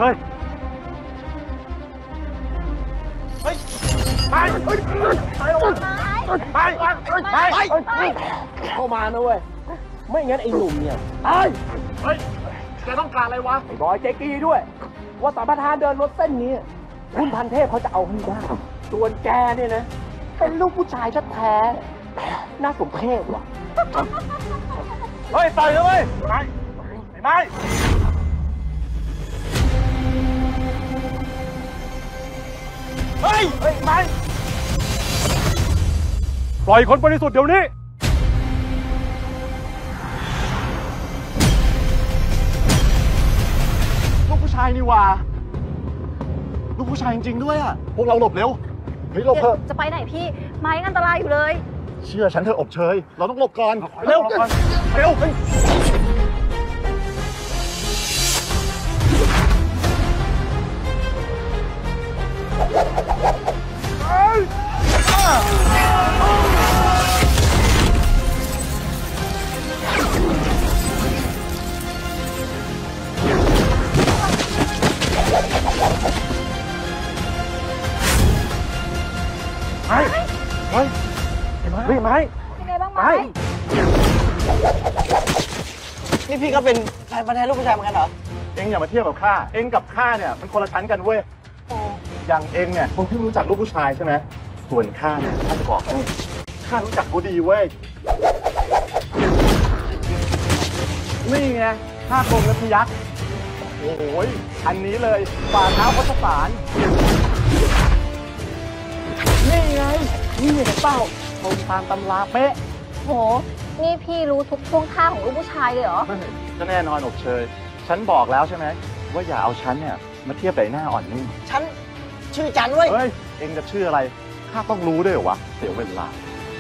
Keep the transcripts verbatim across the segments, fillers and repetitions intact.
ยเฮ้ยไปไปไปไปไปเข้ามานะเว้ยไม่งั้นไอ้หนุ่มเนี่ยตายเฮ้ยแกต้องการอะไรวะไอ้บอยเจกี้ด้วยว่าสัมปทานเดินรถเส้นนี้คุณพันเทพเขาจะเอาให้ได้ส่วนแกเนี่ยนะเป็นลูกผู้ชายแท้ๆน่าสมเพชว่ะเฮ้ยต่อยเลยไม่ไม่เฮ้ยเฮ้ยไม่ปล่อยคนบริสุทธิ์เดี๋ยวนี้ลูกผู้ชายนี่ว่าลูกผู้ชายจริงๆด้วยอ่ะพวกเราหลบเร็วเฮ้ยหลบเถอะจะไปไหนพี่ไม้อันตรายอยู่เลยเชื่อฉันเถอะอบเชยเราต้องหลบก่อนเร็วเร็วเฮ้ยไม้ไม้ไม้ไม้เป็นไงบ้างไม้นี่พี่ก็เป็นแฟนพันธุ์แท้ลูกผู้ชายเหมือนกันเหรอเอ็งอย่ามาเทียบกับข้าเอ็งกับข้าเนี่ยมันคนละชั้นกันเว้ยอย่างเอ็งเนี่ยคงที่รู้จักลูกผู้ชายใช่ไหมส่วนข้าเนี่ยข้าจะบอกให้ข้ารู้จักกูดีเว้ยนี่ไงข้าโกงและพยักโอ้ยอันนี้เลยฝ่าเท้าพัสสารนี่ไงนี่เห็นเปล่าตรงตามตำราเป๊ะโหนี่พี่รู้ทุกช่วงท่าของลูกผู้ชายเลยเหรอก็แน่นอนอบเชยฉันบอกแล้วใช่ไหมว่าอย่าเอาฉันเนี่ยมาเทียบกับหน้าอ่อนนี่ฉันชื่อจันเว้ยเฮ้ยเอ็งจะชื่ออะไรข้าต้องรู้ด้วยเหรอวะเดี๋ยวเวลา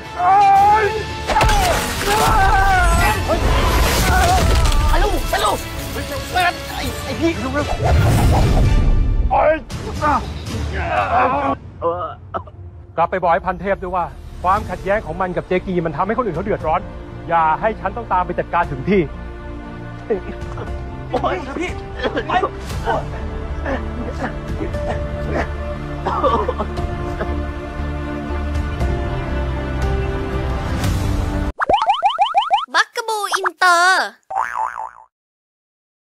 ไปลูกไปลูกไอ้ไอ้พี่ลูกกลับไปบอกให้พันเทพด้วยว่าความขัดแย้งของมันกับเจกีมันทำให้คนอื่นเขาเดือดร้อนอย่าให้ฉันต้องตามไปจัดการถึงที่โอ้ยพี่ไป